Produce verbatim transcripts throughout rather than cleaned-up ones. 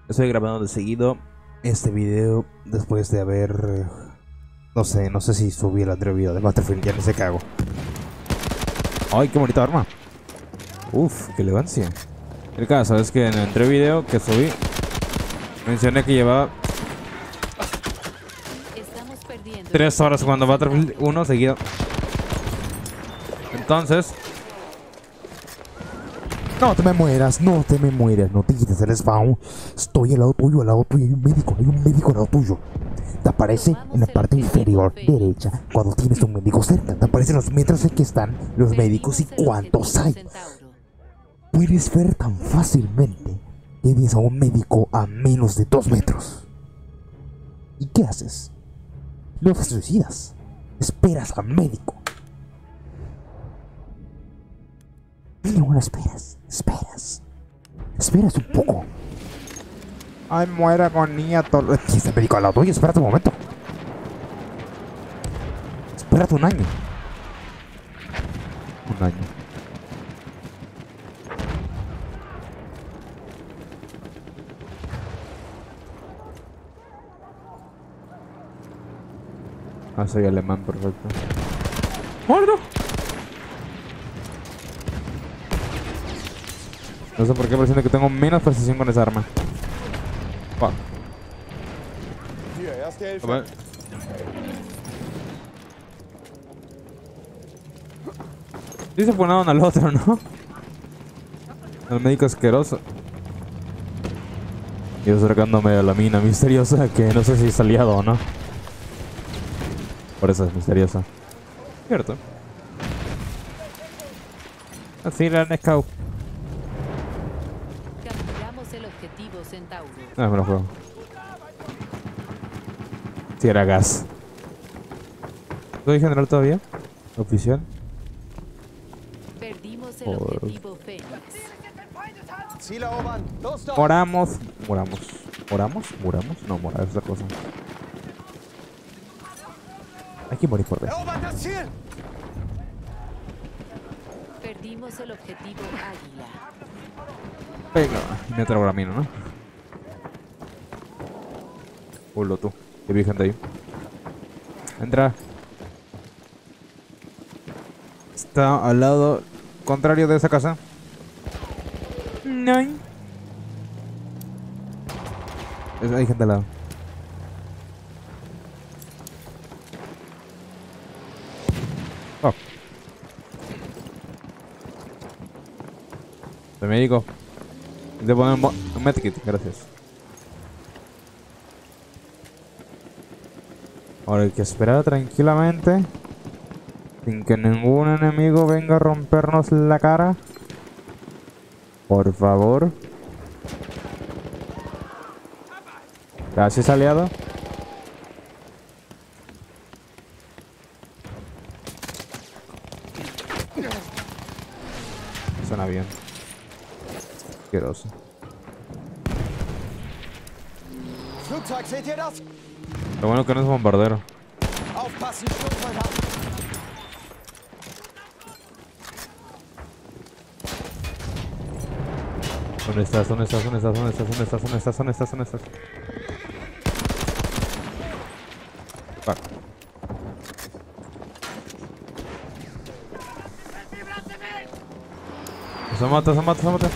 Estoy grabando de seguido este video después de haber... No sé, no sé si subí el anterior video de Battlefield, ya no sé qué hago. ¡Ay, qué bonita arma! Uf, qué elegancia. El caso es que en el anterior video que subí mencioné que llevaba tres horas jugando Battlefield uno seguido. Entonces... No te me mueras, no te me mueras, no te quites el spawn. Estoy al lado tuyo, al lado tuyo hay un médico, hay un médico al lado tuyo. Te aparece en la parte inferior derecha cuando tienes un médico cerca. Te aparecen los metros en que están los médicos y cuántos hay. Puedes ver tan fácilmente que tienes a un médico a menos de dos metros. ¿Y qué haces? No te suicidas. Esperas al médico. Mínimo lo esperas. Esperas. Esperas un poco. Ay, muera agonía. Todo... Este médico al lado tuyo. Espérate un momento. Espérate un año. Un año. Ah, soy alemán, perfecto. ¡Muerto! No sé por qué, pero siento que tengo menos precisión con esa arma. Fuck. A ver. Sí se ponaron al otro, ¿no? El médico asqueroso. Y yo acercándome a la mina misteriosa que no sé si es aliado o no. Por eso es misteriosa. Cierto. Así la Nescau. Capturamos el objetivo Centauro. Ah, me lo juego. Si era gas. ¿Soy general todavía? ¿Oficial? Perdimos el Por... objetivo Fénix. Moramos. Moramos. ¿Moramos? ¿Moramos? No, morar es otra cosa. Hay que morir por ver. Perdimos el objetivo Águila. Venga, me traigo la mina, ¿no? Pulo tú. Que vi gente ahí. Entra. Está al lado contrario de esa casa. No. Hay gente al lado. Oh. De médico. Te ponen un medkit, gracias. Ahora hay que esperar tranquilamente. Sin que ningún enemigo venga a rompernos la cara. Por favor. Gracias, aliado. Suena bien. Asqueroso. Lo bueno que no es bombardero. ¿Dónde estás? ¿Dónde estás? ¿Dónde estás? ¿Dónde estás? ¿Dónde estás? ¿Dónde estás? ¿Dónde estás? ¿Dónde estás? Fuck. Se mata, se mata, se mata.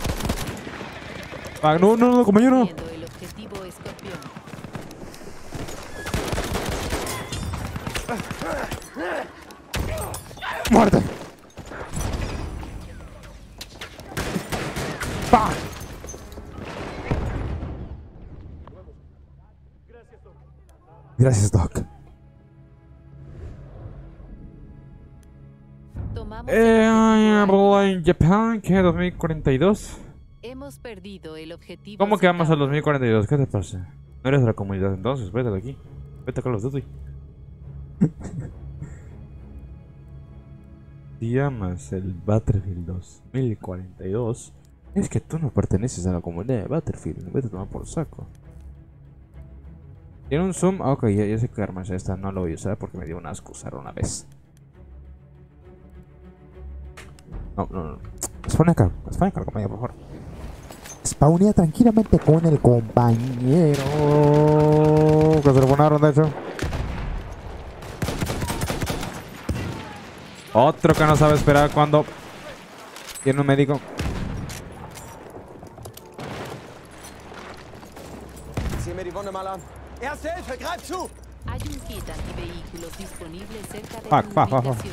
Ah, no, no, no, compañero. El objetivo Escorpión. ¡Muerte! ¡Pah! Gracias, Doc. Tomamos Eh, el objetivo Águila. en Japan, ¿qué? ¿dos mil cuarenta y dos? Hemos perdido el objetivo ¿Cómo que vamos al Centauro. dos mil cuarenta y dos? ¿Qué te pasa? No eres de la comunidad entonces, vete de aquí. Vete a Call of Duty. Si llamas el Battlefield dos mil cuarenta y dos, es que tú no perteneces a la comunidad de Battlefield. Vete a tomar por saco. ¿Tiene un zoom? Ah, ok, ya, ya sé qué arma es esta. No lo voy a usar porque me dio un asco usar una vez. No, no, no. Spawna acá, spawna acá, compañero, por favor. Spawnea tranquilamente con el compañero. Que se lo ponaron, de hecho. Otro que no sabe esperar cuando tiene un médico. Hay un kit antivehículos disponible cerca de Fuck, tu fuck, fuck, fuck. ubicación.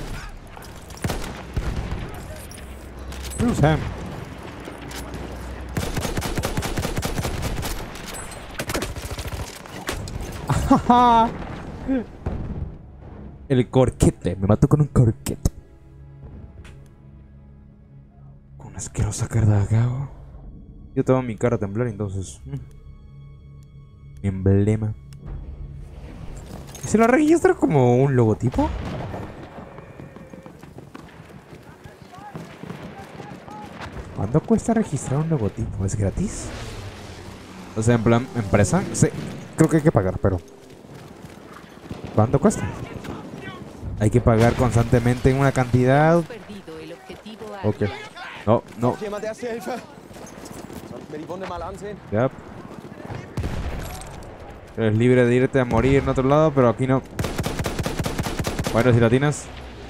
Use him. El corquete. Me mató con un corquete. Con una asquerosa cara de agao. Yo tengo mi cara a temblar, entonces. mm, Mi emblema. ¿Y se lo registra como un logotipo? ¿Cuánto cuesta registrar un logotipo? ¿Es gratis? O sea, en plan, empresa. Sí, creo que hay que pagar, pero... ¿cuánto cuesta? Hay que pagar constantemente una cantidad. Hemos perdido el objetivo Ok. Águila. No, no. Jemand erste Hilfe? Sollten wir die Wunde mal ansehen? Yep. Eres libre de irte a morir en otro lado, pero aquí no. Bueno, si la tienes.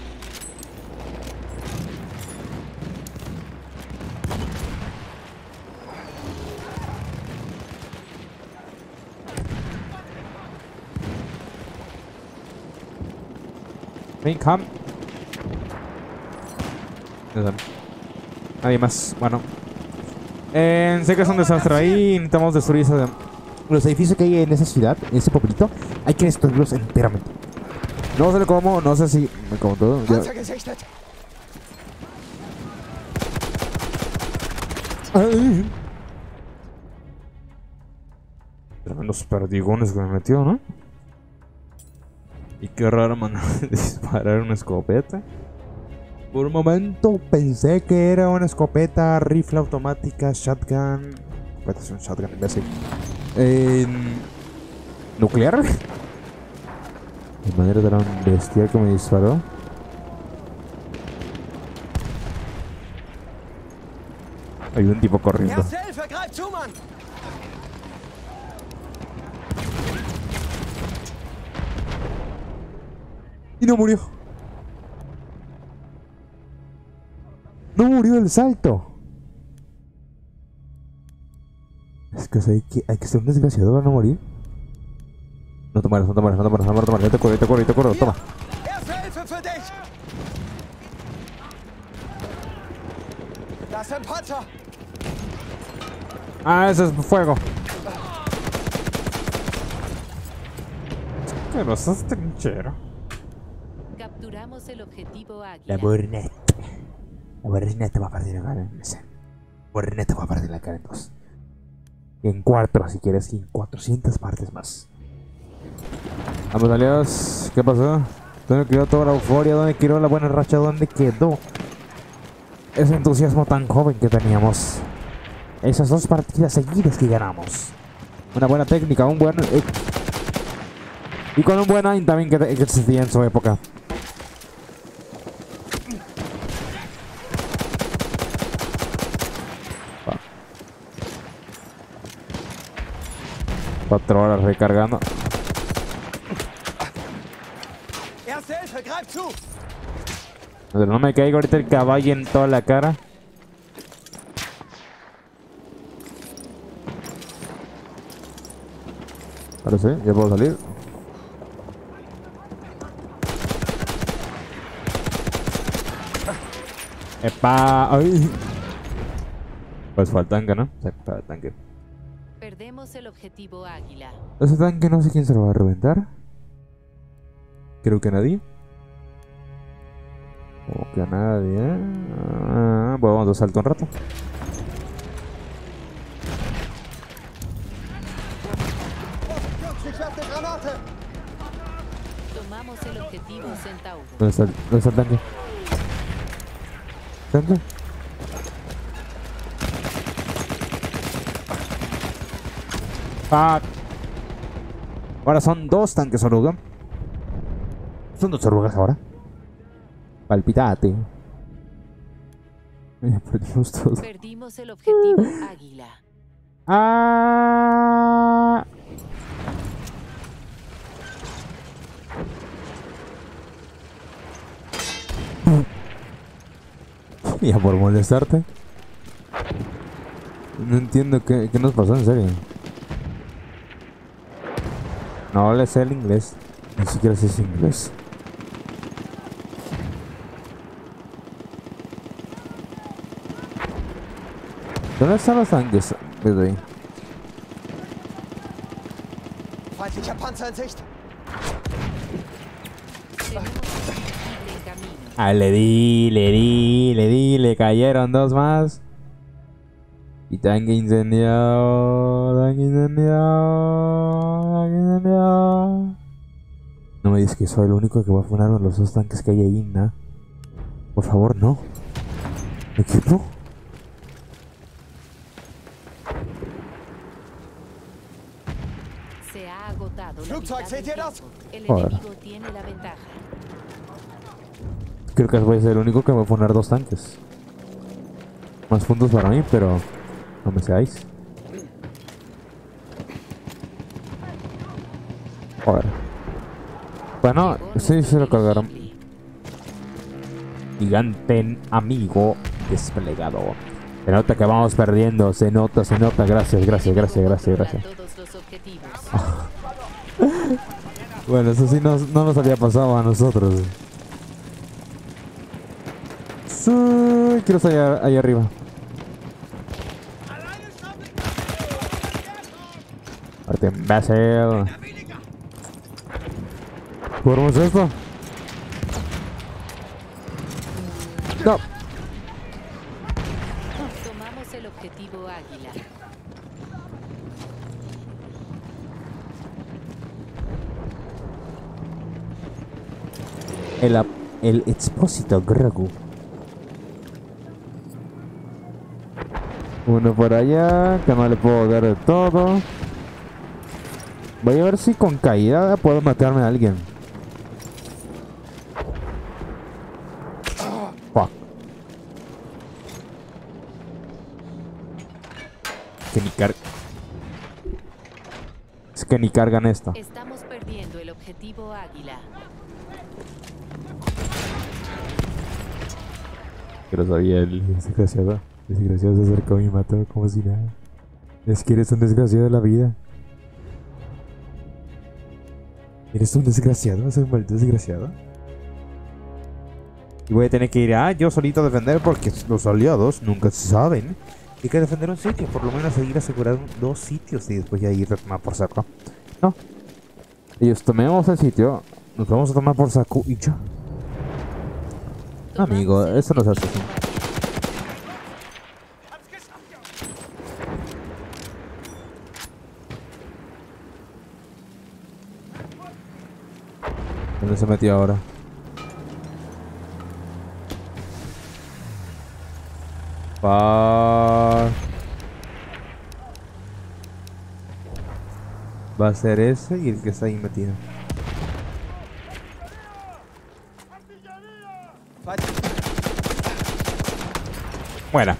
Ven, come. Nadie más. Bueno. Eh, sé que es un desastre ahí. Intentamos destruir esa, los edificios que hay en esa ciudad, en ese pueblito. Hay que destruirlos enteramente. No sé cómo, no sé si me como todo. Ya. Panzer gesichtet! Ay. Tremendos perdigones que me metió, ¿no? Y qué raro manera de disparar una escopeta. Por un momento pensé que era una escopeta, rifle automática, shotgun. Escopeta es un shotgun, imbécil. Eh, ¿Nuclear? De manera tan bestial que me disparó. Hay un tipo corriendo. Erste Hilfe, greif zu, Mann! Y no murió. No murió el salto. Es que hay que, hay que ser un desgraciado para no morir. No te mueras, no te mueras, no te mueras, no te mueras. Yo te curo, yo te curo, yo te curo. Toma. Erste Hilfe für dich! Das ist ein Panzer! Ah, ese es fuego. Pero estás trinchero. Capturamos el objetivo La Águila. Burnet. La Burnet te va a partir la cara en ese. La Burnet te va a partir la cara en dos. Y en cuatro, si quieres, y en cuatrocientas partes más. Vamos, aliados. ¿Qué pasó? ¿Dónde quedó toda la euforia? ¿Dónde quedó la buena racha? ¿Dónde quedó ese entusiasmo tan joven que teníamos? Esas dos partidas seguidas que ganamos. Una buena técnica, un buen... Eh, y con un buen aim también que, que existía en su época. Va. Cuatro horas recargando. Erste Hilfe, greif zu! Pero no me caigo ahorita el caballo en toda la cara. Ahora sí, ya puedo salir. ¡Epa! ¡Ay! Pues fue el tanque, ¿no? Sí, fue el tanque. Perdemos el objetivo Águila. Ese tanque no sé quién se lo va a reventar. Creo que nadie. O que a nadie, ¿eh? Ah, pues vamos a saltar un rato. Ich werfe eine Granate! Tomamos el objetivo Centauro. ¿Dónde está el, dónde está el tanque? ¿Tanque? Ah. Ahora son dos tanques oruga. Son dos orugas ahora. Palpitate. Eh, perdimos todo. Perdimos el objetivo Águila. Ah. Ya por molestarte. No entiendo qué, qué nos pasó, en serio. No le sé el inglés. Ni siquiera sé ese inglés. ¿Dónde están los tanques? Desde ahí. Feindlicher Panzer in Sicht. Tenemos un combustible en camino. Ah, le di, le di, le di, le cayeron dos más. Y tanque incendiado, tanque incendiado, tanque incendiado. No me digas que soy el único que va a funar a los dos tanques que hay ahí, ¿no? Por favor, no. ¿Equipo? Se ha agotado la Flugzeug, mitad seht del ihr das? tiempo. El Joder. enemigo tiene la ventaja. Creo que voy a ser el único que va a funar dos tanques. Más puntos para mí, pero no me seáis. Joder. Bueno, Llegó sí, nuestro se lo cargaron. dirigible. Gigante amigo desplegado. Se nota que vamos perdiendo, se nota, se nota. Gracias, gracias, gracias, gracias, gracias. Todos los objetivos. Bueno, eso sí no, no nos había pasado a nosotros. Sí, quiero estar allá, allá arriba. Muerte imbécil. ¿Jugamos esto? No. Tomamos el objetivo Águila. El, ap- el expósito Grogu. Uno por allá, que no le puedo dar de todo. Voy a ver si con caída puedo matarme a alguien. Fuck. Que ni car... Es que ni cargan esto. Estamos perdiendo el objetivo Águila. Que lo sabía el desgraciado. El desgraciado se acercó y me mató como si nada. Es que eres un desgraciado de la vida. ¿Eres un desgraciado? ¿Eres un maldito desgraciado? Y voy a tener que ir a yo solito a defender porque los aliados nunca saben. Hay que defender un sitio, por lo menos seguir asegurando dos sitios y después ya ir a tomar por saco. No. Ellos tomemos el sitio, nos vamos a tomar por saco y ya. Amigo, Tomamos el eso no se hace así. objetivo ¿Dónde se metió ahora? Va... Va a ser ese y el que está ahí metido. Bueno.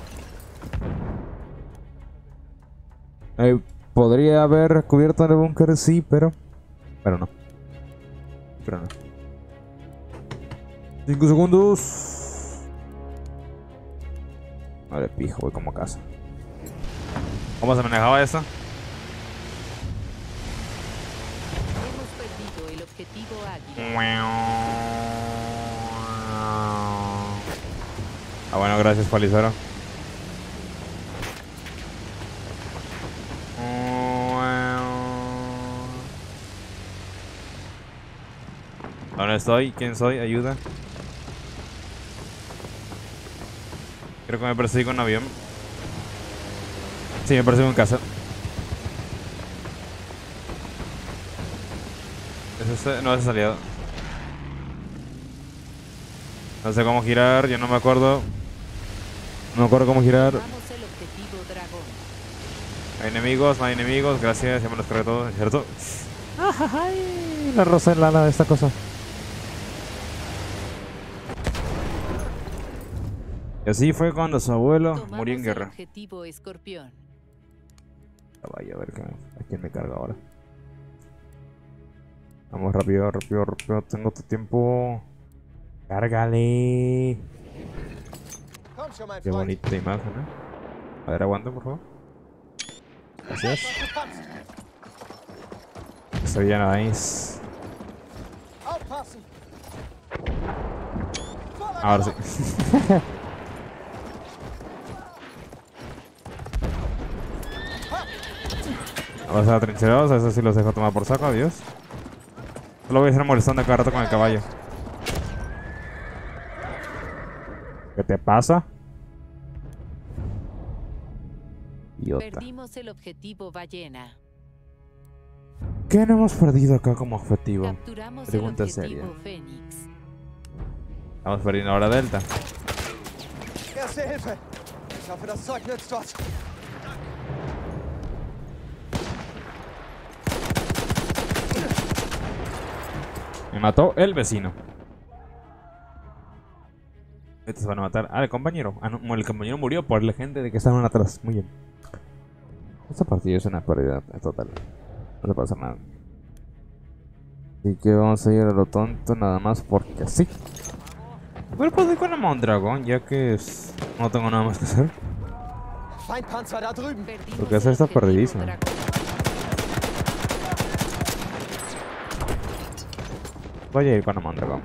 Eh, podría haber cubierto el búnker, sí, pero... Pero no. Pero no. Cinco segundos. Vale, pijo, voy como a casa. ¿Cómo se manejaba eso? Hemos perdido el objetivo Águila. Ah, bueno, gracias, Palizero. ¿Dónde estoy? ¿Quién soy? Ayuda. Creo que me persigo un avión. Sí, me persigo en casa. ¿Es este? No, ese es aliado. No sé cómo girar, yo no me acuerdo. No me acuerdo cómo girar. Tomamos el objetivo Dragón. Hay enemigos, no hay enemigos. Gracias, ya me los cargué todo, ¿cierto? Ay, la rosa en lana de esta cosa. Y así fue cuando su abuelo Tomamos murió en el guerra. objetivo Escorpión. Vaya, a ver qué, a quién me carga ahora. Vamos rápido, rápido, rápido. Tengo tu tiempo. Cárgale. Komm schon, mein Qué Freund. bonita imagen, ¿eh? A ver, aguanta, por favor. Gracias. Está bien, nice. Aufpassen. Ahora sí. Vamos a trincherados, a eso sí los dejo tomar por saco, adiós. Solo voy a estar molestando cada rato con el caballo. ¿Qué te pasa? Idiota. Perdimos el objetivo ballena. ¿Qué no hemos perdido acá como objetivo? Capturamos Pregunta el objetivo seria. Fénix. Estamos perdiendo ahora Delta. Erste Hilfe. Ich hoffe, das Zeug nützt was. Me mató el vecino. Estos van a matar al compañero. Ah, no, el compañero murió por la gente de que estaban atrás. Muy bien. Esta partida es una pérdida total. No se pasa nada. Así que vamos a ir a lo tonto nada más porque sí. Bueno, puedo ir con el Mondragón ya que es... no tengo nada más que hacer. Feindpanzer da drüben. Perdimos Porque esa el está objetivo perdidísima. dragón. Voy a ir con el Mondragón.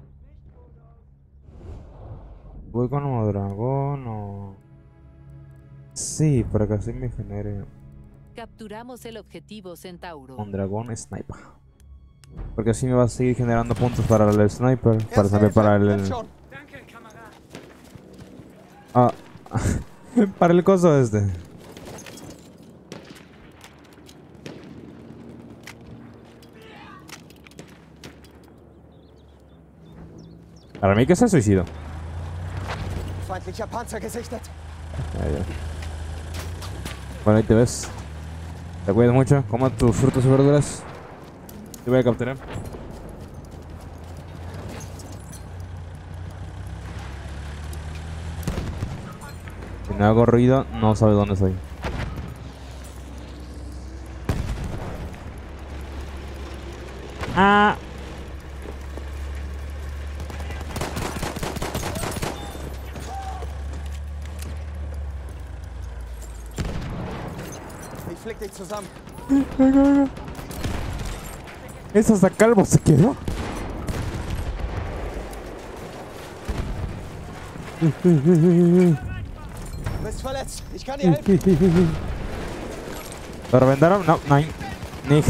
Voy con el Mondragón o... sí, para que así me genere Capturamos el objetivo Centauro. Mondragón Sniper. Porque así me va a seguir generando puntos para el Sniper. Para también para el... Nimm schon. Ah, para el coso este. Para mí que se suicidó. Feindlicher Panzer gesichtet. Ya, ya. Bueno, ahí te ves. Te cuidas mucho. Coma tus frutas y verduras. Te voy a capturar. Si no hago ruido, no sabe dónde estoy. Ah. Ich flick dich zusammen. Venga, venga. Es hasta calvo se quedó. Du bist verletzt. Ich kann dir helfen. ¿Lo reventaron? No, no. Nicht.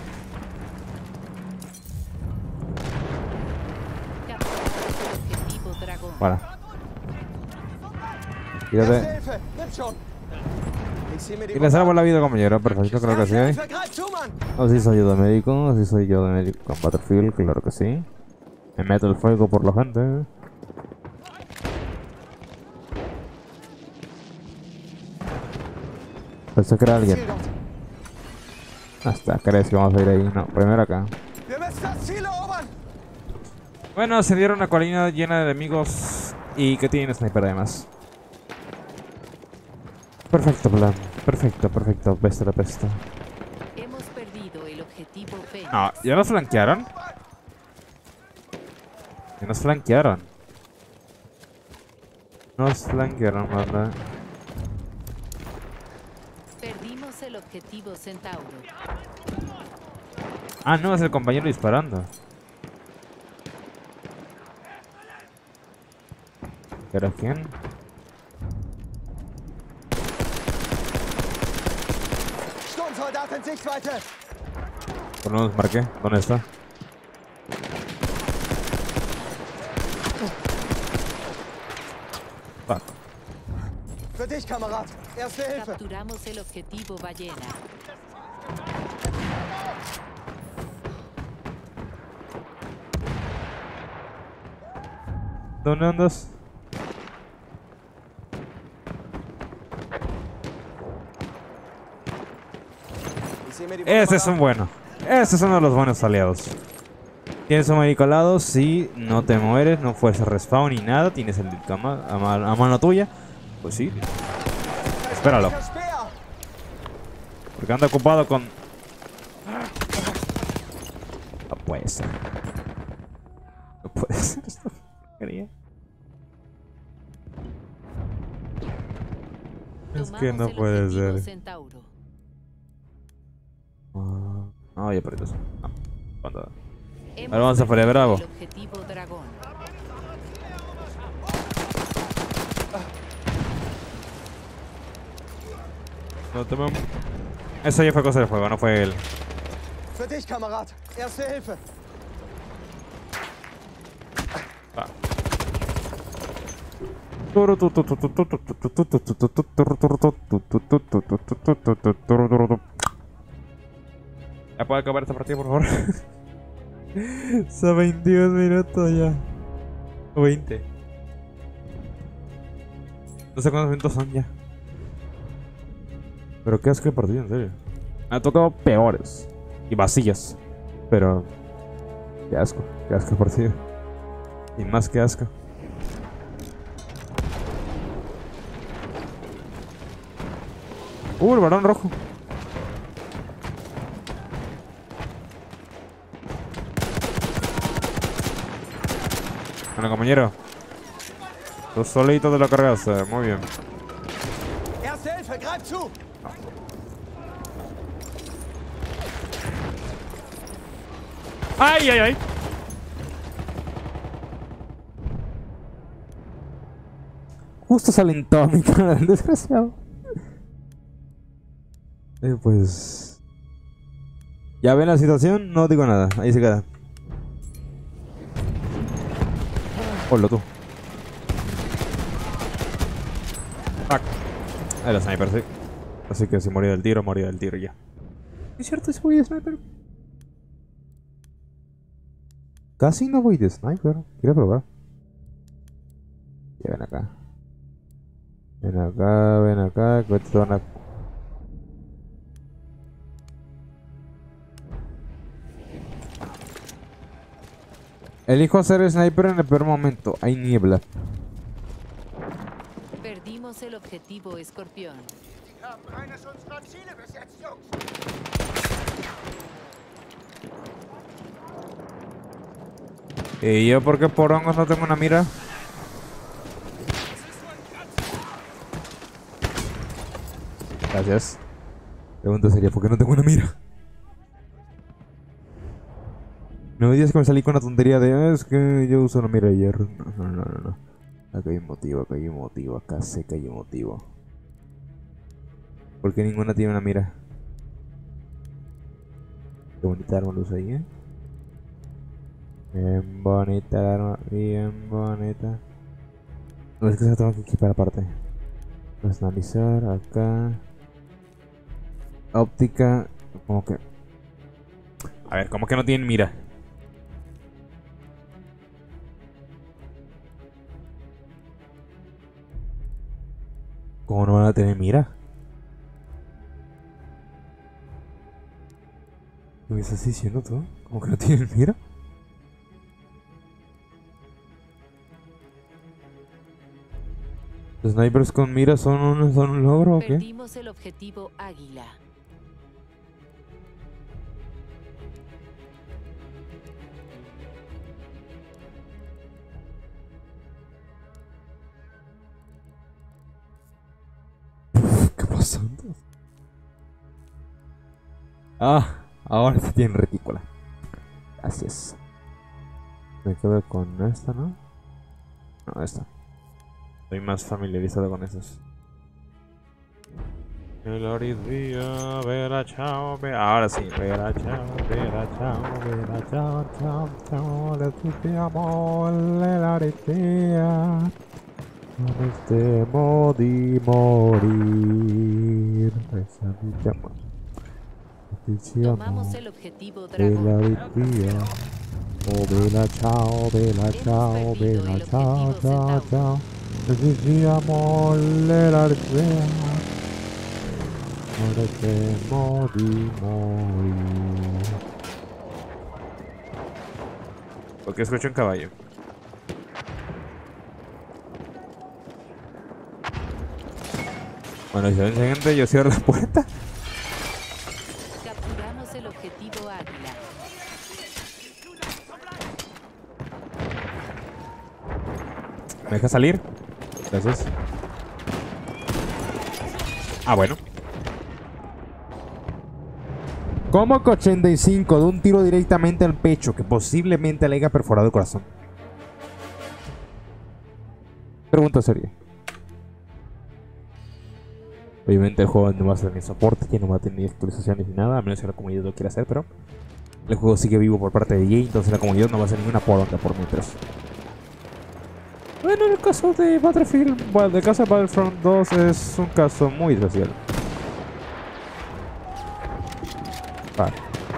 Capturamos el objetivo dragón. Para. Erste Quítate. Hilfe. Nimm schon. Ich sehe mir die Y le salvo la vida, compañero. Perfecto, claro que sí. Erste Hilfe, greif zu, Mann. Así soy yo de médico, así soy yo de médico con Battlefield, claro que sí. Me meto el fuego por la gente. Pensé que era alguien. Ziel dort. Hasta crees que vamos a ir ahí. No, primero acá. Wir müssen das Ziel erobern. Bueno, se dieron una colina llena de enemigos y que tienen sniper además. Perfecto plan, perfecto, perfecto, besta la pesta. Hemos perdido el objetivo Fénix. No, ¿ya nos flanquearon? Ya nos flanquearon. Nos flanquearon, ¿verdad? Perdimos el objetivo Centauro. Ah, no, es el compañero disparando. ¿Pero quién? Sturmsoldat in Sichtweite. Por lo menos marqué. ¿Dónde está? Fuck. Für dich, Kamerad. Erste Hilfe. Capturamos el objetivo ballena. ¿Dónde andas? Ich sehe mir die Wunde Ese mal es un an. bueno. Ese es uno de los buenos aliados. Tienes un médico al lado, sí, no te mueres, no fuerzas respawn ni nada. Tienes el cama a, ma- a mano tuya. Pues sí. Espéralo. Feindlicher Speer. Porque anda ocupado con... No puede ser. No puede ser esta porquería. Es que no puede ser. Centauro. Uh, no, ya perdí eso. No. Cuando... Hemos Ahora vamos a Feria Bravo. el objetivo dragón. No te... Eso ya fue cosa del juego, no fue él. Für dich, Kamerad. Erste Hilfe. Ah. ¿Ya puede acabar esta partida, por favor? Son veintidós minutos ya. O veinte. No sé cuántos minutos son ya. Pero qué asco de partida, en serio. Me ha tocado peores. Y vacías. Pero... Qué asco. Qué asco de partida. Y más que asco. Uh, el varón rojo. Bueno, compañero. Tú solito te lo cargaste. Muy bien. Erste Hilfe, greif zu. ¡Ay, ay, ay! Justo salen toda mi cara, el desgraciado. Eh, pues... Ya ven la situación, no digo nada. Ahí se queda. Hola tú. Fuck. Era sniper, sí. Así que si moría del tiro, moría del tiro ya. Es cierto, si voy de sniper. Casi no voy de sniper. Quiero probar. Ya ven acá. Ven acá, ven acá. Que te van a... Elijo ser sniper en el peor momento. Hay niebla. Perdimos el objetivo escorpión. ¿Y yo por qué por hongos no tengo una mira? Gracias. Pregunta sería, ¿por qué no tengo una mira? No me digas que me salí con la tontería de "Ah, es que yo uso una mira de hierro". No, no, no, no, no. Acá hay un motivo, acá hay un motivo, acá sé que hay un motivo. ¿Por qué ninguna tiene una mira? Qué bonita arma luz ahí, ¿eh? Bien bonita la arma, bien bonita. No es que se tengo que equipar aparte. Personalizar, acá. Óptica, como que... A ver, ¿cómo que no tienen mira? ¿Cómo no van a tener mira? ¿Qué me estás diciendo tú? ¿Cómo que no tienen mira? ¿Los snipers con mira son un, son un logro o qué? Perdimos el objetivo águila. ¿Qué pasó? Ah, ahora se tiene retícula. Gracias. Me quedo con esta, ¿no? No, esta. Estoy más familiarizado con esas. El orilla, vera, chao, vera. Ahora sí, vera, chao, vera, chao, vera, chao, chao, chao. Le supiamo la orilla. No estemo di morir. Tomamos el objetivo Vela dragón. orilla. Oh, vela, chao, vela, chao, vela, chao, chao, chao. Necesitamos la orilla. No estemo di morir. ¿Por qué escucho un caballo? Bueno, si ven gente, yo cierro la puerta. ¿Me deja salir? Gracias. Ah, bueno. ¿Cómo que ochenta y cinco de un tiro directamente al pecho que posiblemente le haya perforado el corazón? Pregunta seria. Obviamente el juego no va a tener soporte, que no va a tener actualizaciones ni nada, a menos que la comunidad lo quiera hacer, pero el juego sigue vivo por parte de E A, entonces la comunidad no va a hacer ninguna poronga por mientras. Bueno, en el caso de Battlefield, bueno, el caso de Battlefront dos es un caso muy especial. Vale.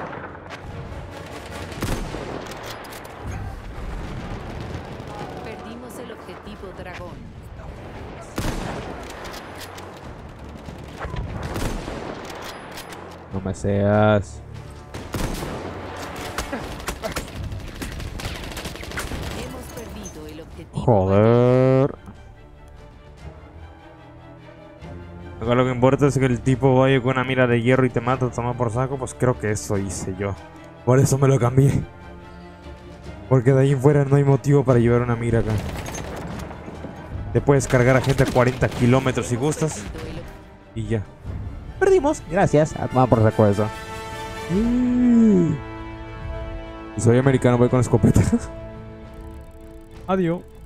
Perdimos el objetivo dragón. No me seas. Hemos perdido el objetivo. Joder. Acá lo que importa es que el tipo vaya con una mira de hierro y te mata, toma por saco, pues creo que eso hice yo. Por eso me lo cambié. Porque de ahí en fuera no hay motivo para llevar una mira acá. Te puedes cargar a gente a cuarenta kilómetros si gustas. Y ya. Perdimos. Gracias. A tomar por saco eso. Y soy americano, voy con escopeta. Adiós.